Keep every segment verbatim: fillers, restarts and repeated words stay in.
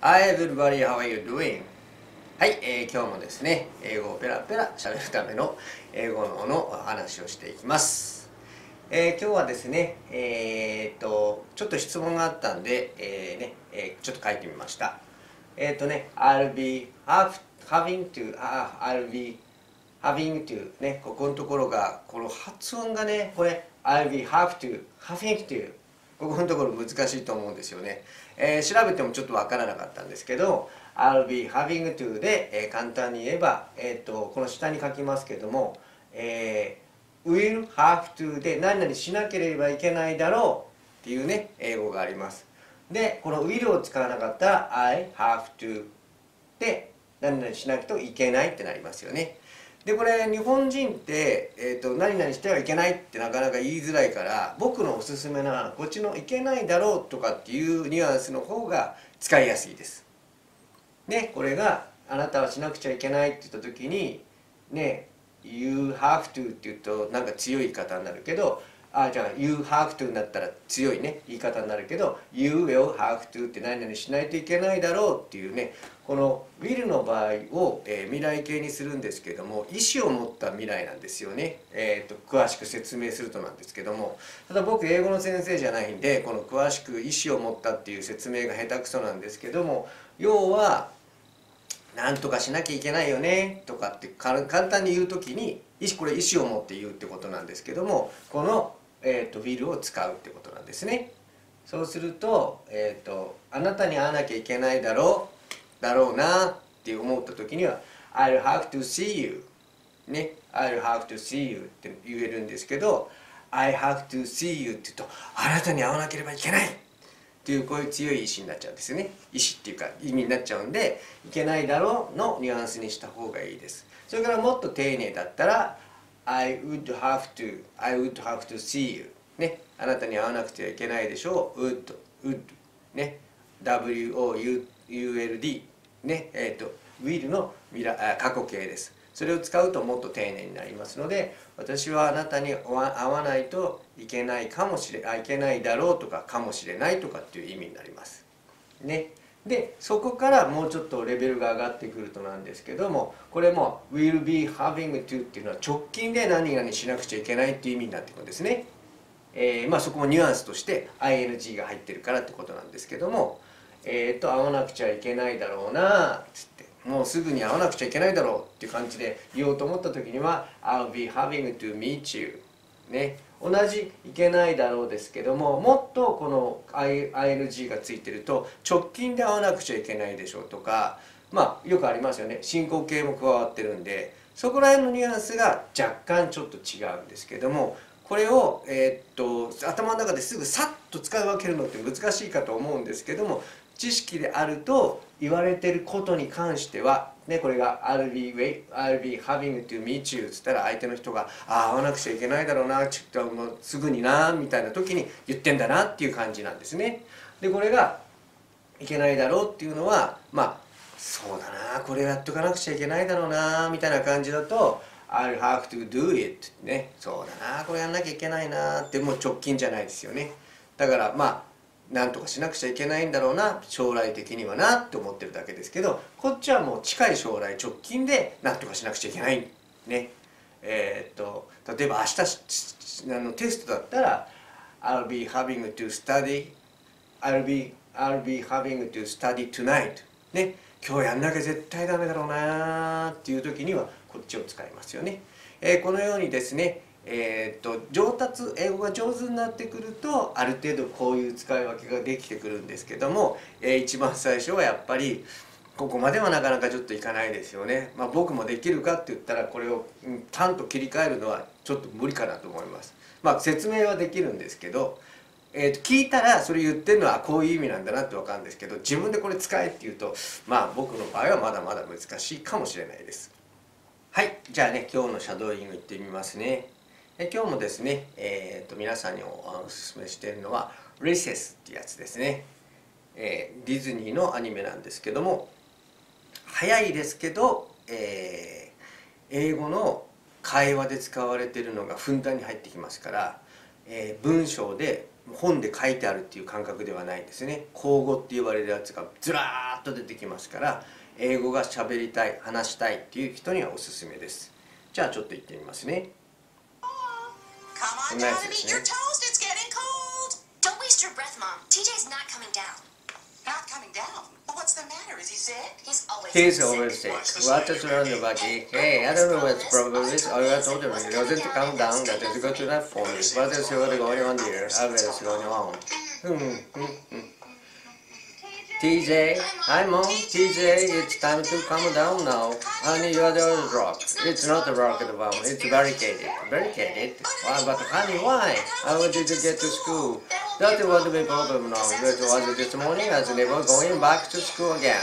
Hi everybody, how are you doing? はい、えー、今日もですね、英語をペラペラ喋るための英語のの話をしていきます。えー、今日はですね、えー、っと、ちょっと質問があったんで、えー、ね、えー、ちょっと書いてみました。えー、っとね、I'll be have, having to, uh, I'll be having to ね、ここのところが、この発音がね、これ、I'll be have to, having toここのところ難しいと思うんですよね。えー、調べてもちょっとわからなかったんですけど、I'll be having to で、えー、簡単に言えば、えーと、この下に書きますけども、えー、will have to で何々しなければいけないだろうっていうね、英語があります。で、この will を使わなかったら I have to で何々しなくてはいけないってなりますよね。でこれ日本人って、えーと、何々してはいけないってなかなか言いづらいから、僕のおすすめなこっちのいけないだろうとかっていうニュアンスの方が使いやすいです。ね、これがあなたはしなくちゃいけないって言った時にね、You have to って言うとなんか強い言い方になるけど、あ、じゃあ You have to になったら強いね言い方になるけど、 You will have to って何々しないといけないだろうっていうね、この will の場合を、えー、未来形にするんですけども、意思を持った未来なんですよね。えー、と詳しく説明するとなんですけども、ただ僕英語の先生じゃないんで、この詳しく意思を持ったっていう説明が下手くそなんですけども、要はなんとかしなきゃいけないよねとかって簡単に言うときに、これ意思を持って言うってことなんですけども、この、えー、と will を使うってことなんですね。そうすると、えー、とあなたに会わなきゃいけないだろうだろうなって思った時には I'll have to see you ね、I'll have to see you って言えるんですけど、I have to see you って言うと、あなたに会わなければいけないっていう、こういう強い意志になっちゃうんですよね。意志っていうか意味になっちゃうんで、いけないだろうのニュアンスにした方がいいです。それからもっと丁寧だったら I would have to I would have to see you ね、あなたに会わなくてはいけないでしょう。 would would ね、 ダブリューオーユーエルディー ね、えっ、ー、と will の未来過去形です。それを使うともっと丁寧になりますので、私はあなたに会わないといけないかもしれない、いけないだろうとかかもしれないとかっていう意味になります。ね。で、そこからもうちょっとレベルが上がってくるとなんですけども、これも will be having to っていうのは直近で何々しなくちゃいけないっていう意味になってくるんですね。えー、まあそこもニュアンスとして アイエヌジー が入ってるからってことなんですけども、えっと会わなくちゃいけないだろうなっつって、もうすぐに会わなくちゃいけないだろうっていう感じで言おうと思った時には I'll be having to meet you ね、同じいけないだろうですけども、もっとこの アイエヌジー がついてると直近で会わなくちゃいけないでしょうとか、まあよくありますよね、進行形も加わってるんで、そこら辺のニュアンスが若干ちょっと違うんですけども、これを、えー、っと頭の中ですぐさっと使い分けるのって難しいかと思うんですけども、知識であると言われてることに関しては、ね、これが I'll be, wait, I'll be having to meet you っつったら、相手の人がああ会わなくちゃいけないだろうな、ちょっともうすぐになみたいな時に言ってんだなっていう感じなんですね。でこれがいけないだろうっていうのは、まあそうだな、これやっとかなくちゃいけないだろうなみたいな感じだと I'll have to do it ね、そうだな、これやんなきゃいけないなって、もう直近じゃないですよね。だからまあなんとかしなくちゃいけないんだろうな、将来的にはなって思ってるだけですけど、こっちはもう近い将来直近でなんとかしなくちゃいけないね。えー、っと例えば明日あのテストだったら I'll be having to study I'll be I'll be having to study tonight ね、今日やんなきゃ絶対ダメだろうなっていう時にはこっちを使いますよね。えー、このようにですね、えー、と上達英語が上手になってくるとある程度こういう使い分けができてくるんですけども、えー、一番最初はやっぱりここまではなかなかちょっといかないですよね。まあ僕もできるかって言ったらこれをパンと切り替えるのはちょっと無理かなと思います。まあ説明はできるんですけど、えー、と聞いたらそれ言ってるのはこういう意味なんだなって分かるんですけど、自分でこれ使えって言うとまあ僕の場合はまだまだ難しいかもしれないです。はい、じゃあね、今日のシャドーイングいってみますね。え今日もですね、えー、と皆さんにおおすすめしているのは「レセス」ってやつですね。えー、ディズニーのアニメなんですけども、早いですけど、えー、英語の会話で使われているのがふんだんに入ってきますから、えー、文章で本で書いてあるっていう感覚ではないんですね。口語って言われるやつがずらーっと出てきますから、英語が喋りたい、話したいっていう人にはおすすめです。じゃあちょっと言ってみますね。こんなやつですね。He's always sick. What is wrong about it? Hey, I don't know what's the problem is. All I told him he doesn't calm down. That is good enough for me. What is going on here? What is going on? T J, hi mom. T J, it's time to calm down now. Honey, you are the rock. It's not a rocket bomb. It's barricaded. Barricaded? Why, but honey, why? How did you get to school? That was the problem now. That was this morning. I was never going back to school again.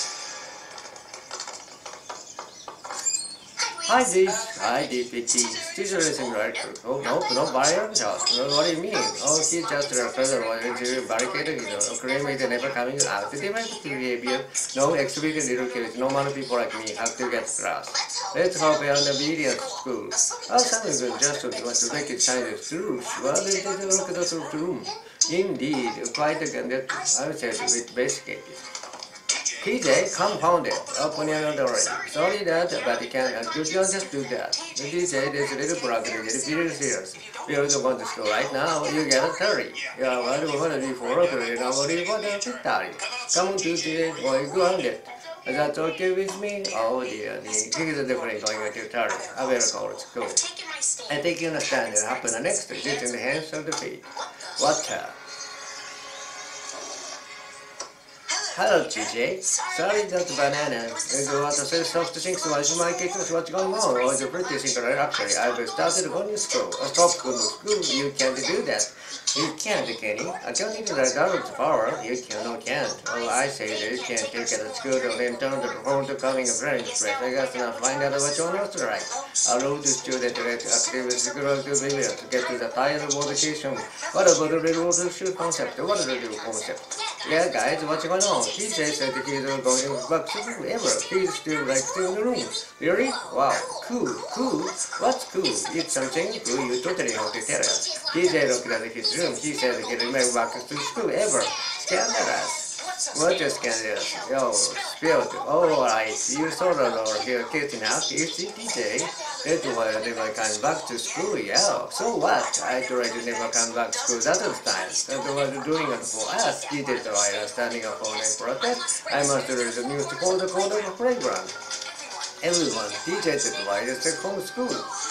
Hi, this. Hi, D P T. Teacher isn't right. Oh, no, no barrier shot. What do you mean? Oh, he just referred to barricaded. Claim it never coming out. The different behavior. No exhibited little kids. Normal people like me have to get class. Let's hope you're on the obedient school. Oh, something good just to want to make it shine through. Well, they didn't look at the room. Indeed, quite a good. I would say with basic. T J, confounded, open your door. Sorry that, but you can, you can just do that. The T J, there's a little problem, it's very serious. We are going to school right now, you get a thirty. You are what you want to be for a thirty, now what do you want to be thirty? Come to T J, or you grounded. That's okay with me? Oh dear, he's definitely going to thirty. I better call it school. I think you understand it happened next to it in the hands of the feet. What a... Hello, T J. Sorry that banana. I want to say soft things to my cake. What's going on? Oh, it's a pretty secret actually. I've started going to school. Stop going to school. You can't do that. You can't, Kenny. I don't need the Darwin's power. You can, no can't. Oh, I say that you can't take it at school and then turn the phone to calling a friend. I guess now find out what you're not right. Allow the student to get active with the girl to be able to get to the title of education. What about the real world concept? What is the real concept? Yeah, guys, what's going on? He says that he's going back to school ever. He's still like still in the room. Really? Wow. Cool. Cool? What's cool? It's something cool. You totally have to tell us. T J looked at his room. He said he'd never back to school ever. Scandalous. What is scandalous? Yo, spilled. Oh, alright. You sort of are here kicking out. You see, T J? That's why I never come back to school, yeah. So what? I tried to never come back to school that time. That's what you're doing it for us. He did right, standing up on a protest. I must read the news to call the code of a playground. Everyone, T J did right, stay home school.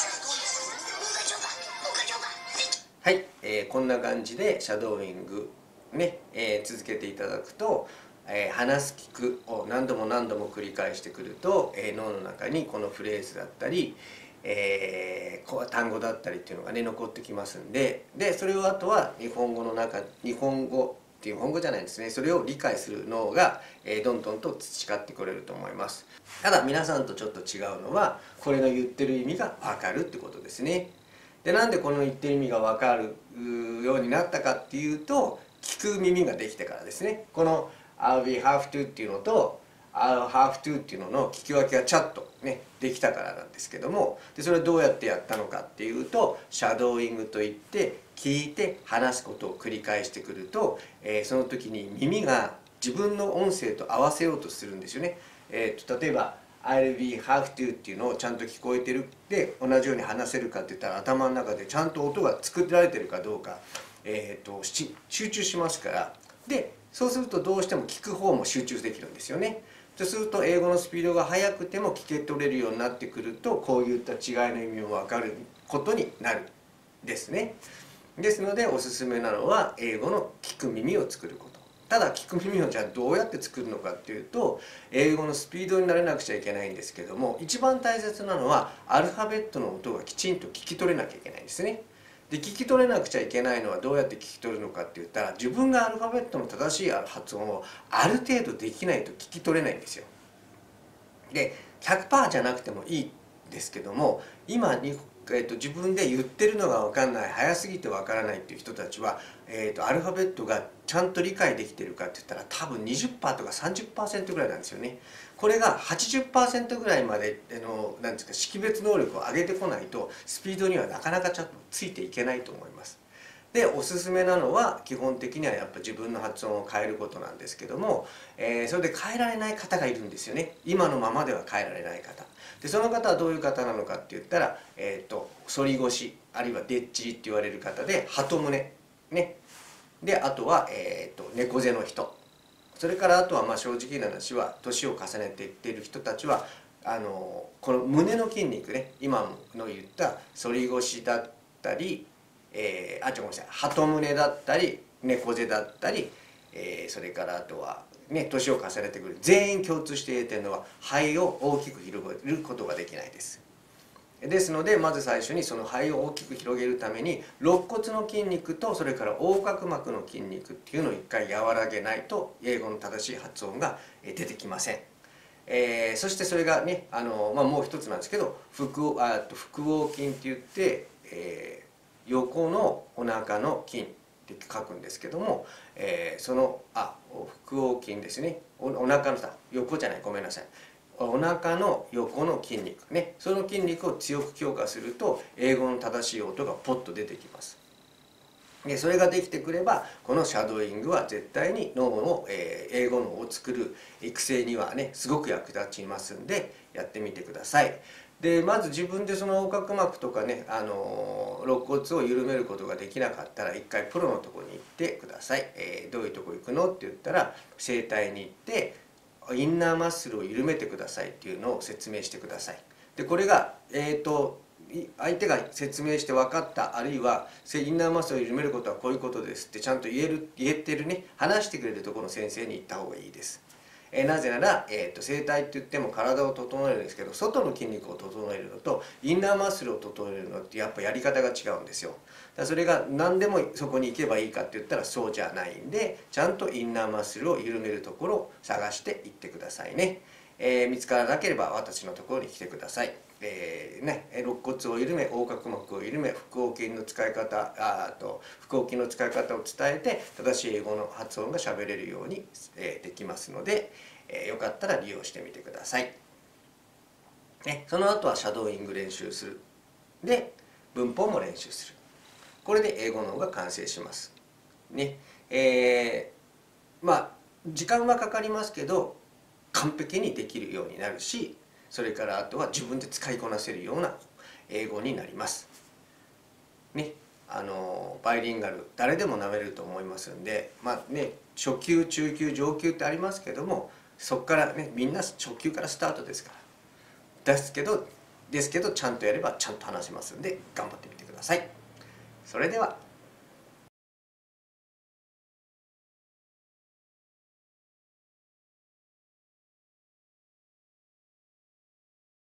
はい、えー、こんな感じでシャドーイングね、えー、続けていただくと、えー、話す聞くを何度も何度も繰り返してくると、えー、脳の中にこのフレーズだったり、えー、単語だったりっていうのがね残ってきますんで、でそれをあとは日本語の中日本語っていう日本語じゃないですね、それを理解する脳が、えー、どんどんと培ってくれると思います。ただ皆さんとちょっと違うのはこれの言ってる意味が分かるってことですね。でなんでこの言ってる意味が分かるようになったかっていうと、聞く耳ができてからですね。この I'll be have to っていうのと I'll have to っていうのの聞き分けがちゃんとねできたからなんですけども、でそれはどうやってやったのかっていうと、シャドーイングといって聞いて話すことを繰り返してくると、えー、その時に耳が自分の音声と合わせようとするんですよね。えー、と例えばI'll be have to っていうのをちゃんと聞こえてるで同じように話せるかって言ったら、頭の中でちゃんと音が作られてるかどうか、えー、と集中しますから、でそうするとどうしても聞く方も集中できるんですよね。そうすると英語のスピードが速くても聞け取れるようになってくると、こういった違いの意味も分かることになるですね。ですのでおすすめなのは英語の聞く耳を作ること。ただ聞く耳をじゃあどうやって作るのかっていうと、英語のスピードになれなくちゃいけないんですけども、一番大切なのはアルファベットの音がきちんと聞き取れなきゃいけないんですね。で聞き取れなくちゃいけないのはどうやって聞き取るのかって言ったら、自分がアルファベットの正しい発音をある程度できないと聞き取れないんですよ。で ひゃくパーセント じゃなくてもいいんですけども、今にえー、と自分で言ってるのが分かんない、早すぎて分からないっていう人たちは、えー、とアルファベットがちゃんと理解できてるかって言ったら多分 にじゅっパーセント とか さんじゅっパーセント ぐらいなんですよね。これが はちじゅっパーセント ぐらいまでのなんですか識別能力を上げてこないとスピードにはなかなかちゃんとついていけないと思います。 でおすすめなのは基本的にはやっぱ自分の発音を変えることなんですけども、えー、それで変えられない方がいるんですよね。今のままでは変えられない方で、その方はどういう方なのかって言ったら、えー、と反り腰あるいはでっちりって言われる方で、鳩胸ね、であとは、えー、と猫背の人、それからあとはまあ正直な話は年を重ねていっている人たちはあのこの胸の筋肉ね、今の言った反り腰だったり、えー、あ、ちょごめんなさい、鳩胸だったり猫背だったり、えー、それからあとはね、年を重ねてくる全員共通して言えてるのは肺を大きく広げることができないです。ですのでまず最初にその肺を大きく広げるために肋骨の筋肉とそれから横隔膜の筋肉っていうのを一回和らげないと英語の正しい発音が出てきません。えー、そしてそれがね、あの、まあ、もう一つなんですけど腹あと腹横筋って言って、えー、横のお腹の筋って書くんですけども、えー、そのあ腹横筋ですね、おお腹のさ横じゃない、ごめんなさい、お腹の横の筋肉ね、その筋肉を強く強化すると英語の正しい音がポッと出てきます。でそれができてくればこのシャドーイングは絶対に脳の、えー、英語脳を作る育成にはねすごく役立ちますんでやってみてください。でまず自分でその横隔膜とかね、あのー、肋骨を緩めることができなかったら一回プロのところに行ってください。えー、どういうとこ行くのって言ったら整体に行ってインナーマッスルを緩めてくださいっていうのを説明してください。でこれがえっ、ー、と相手が説明して分かった、あるいはインナーマッスルを緩めることはこういうことですってちゃんと言える言えてるね、話してくれるところの先生に行った方がいいです。えー、なぜなら、えーと、整体って言っても体を整えるんですけど、外の筋肉を整えるのとインナーマッスルを整えるのってやっぱやり方が違うんですよ。だからそれが何でもそこに行けばいいかって言ったらそうじゃないんで、ちゃんとインナーマッスルを緩めるところを探していってくださいね。えー、見つからなければ私のところに来てください。えーね、肋骨を緩め、横隔膜を緩め、腹横筋の使い方、あと腹横筋の使い方を伝えて正しい英語の発音がしゃべれるように、えー、できますので、えー、よかったら利用してみてください。ね、その後はシャドーイング練習する。で、文法も練習する。これで英語の方が完成します。ね、えー、まあ時間はかかりますけど完璧にできるようになるし、それからあとは自分で使いこなせるような英語になります。ね、あのバイリンガル誰でもなめれると思いますんで、まあね、初級中級上級ってありますけども、そこからねみんな初級からスタートですから。ですけどですけどちゃんとやればちゃんと話せますんで頑張ってみてください。それでは。